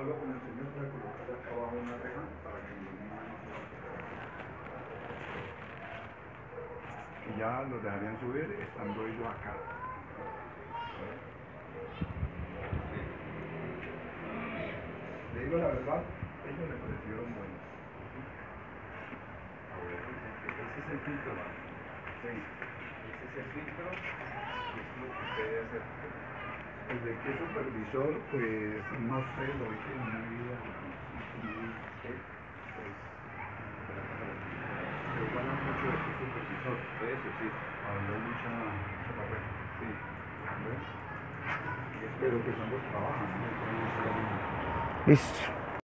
hablo con el señor para colocar acá abajo una reja para que los niños no se vayan. Y ya los dejarían subir estando ellos acá. Le digo la verdad, ellos me parecieron buenos. A ver, ese es el filtro, ¿no? Sí, ese es el filtro y es lo que usted debe hacer. El de qué supervisor, pues no sé, lo hice en una vida se habla mucho de qué supervisor, eso sí, habló mucha papel, sí, ¿ves? Y espero que ambos trabajan, ¿no? Listo.